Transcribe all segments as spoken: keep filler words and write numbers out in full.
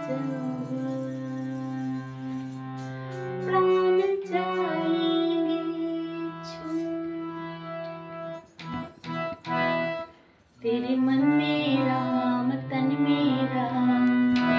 प्राण जाएंगे छूट, तेरे मन में राम तन में राम।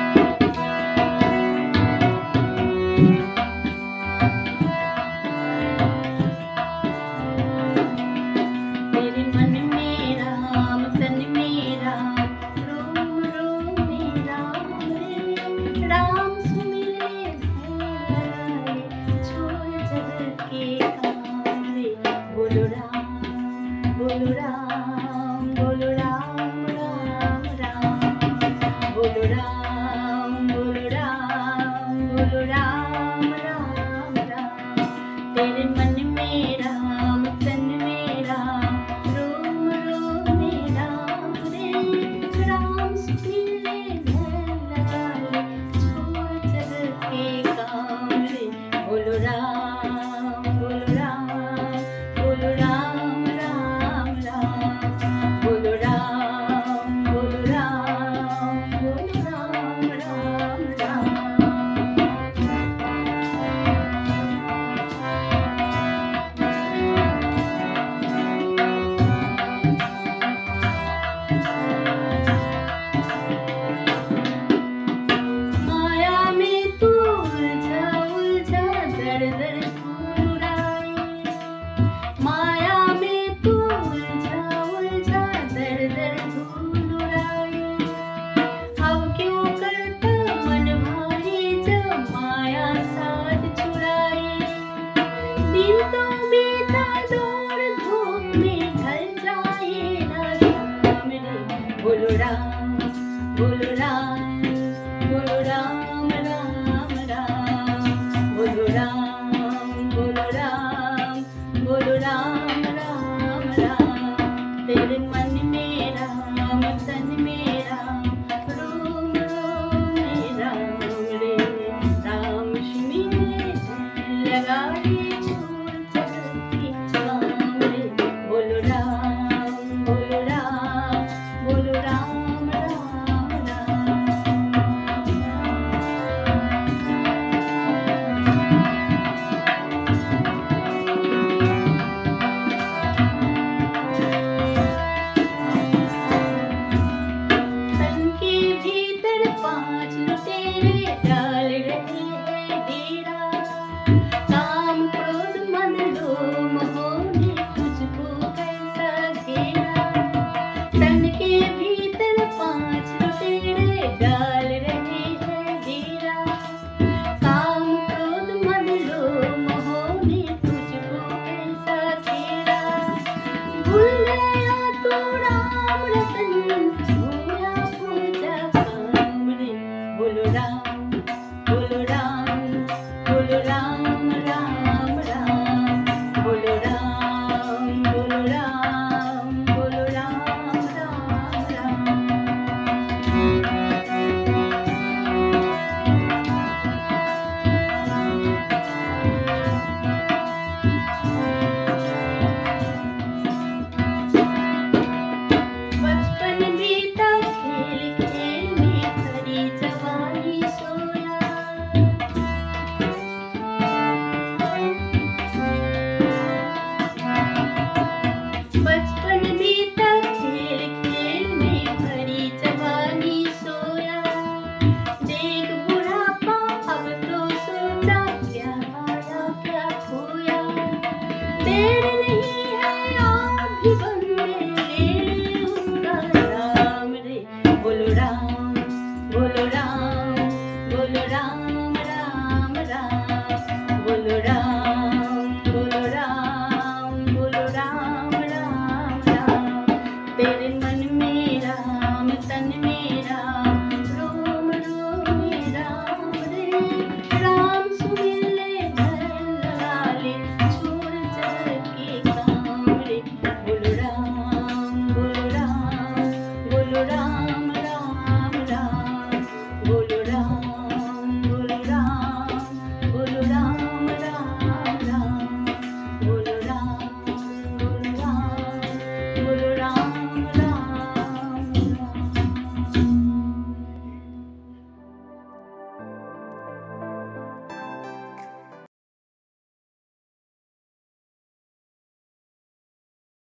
तेरे मन में राम तन में राम, रोम रोम में राम रे। राम सुमिरे भय छोड़ जगत के काम रे। बोलो राम बोलो राम बोलो राम राम राम। बोलो राम बोलो राम बोलो राम राम राम। तेरे मन में राम तन में राम, रोम रोम में राम रे। राम सुमिरे भय लगाए छोड़ जगत के काम रे। बोलो राम बोलो राम बोलो राम राम राम। बोलो राम बोलो राम बोलो राम राम राम। माया में तू उलझा उलझा दर दर घूराए। माया में तू उलझा उलझा दर दर घूराए। अब क्यों करता मन भारी जब माया साथ छुड़ाए। दिन तो बीता दौड़ धूप में ढल जाए ना शाम रे। बोलो राम बोलो राम बोलो राम राम राम। बोलो राम बोलो राम बोलो राम राम राम। तेरे मन में राम तन में राम, रोम रोम में राम रे। राम सुमिरे भय लगाए छोड़ जगत के काम रे। बोलो राम बोलो राम बोलो राम राम राम। तन के भीतर पांच लुटेरे डाल रहे हैं डेरा। काम क्रोध मद लोभ मोह ने तुझको कैसा घेरा। तन के भीतर पांच लुटेरे डाल रहे हैं डेरा। काम क्रोध मद लोभ मोह ने तुझको कैसा घेरा। भूल गया तू राम रतन, भूला पूजा काम रे। बोलो राम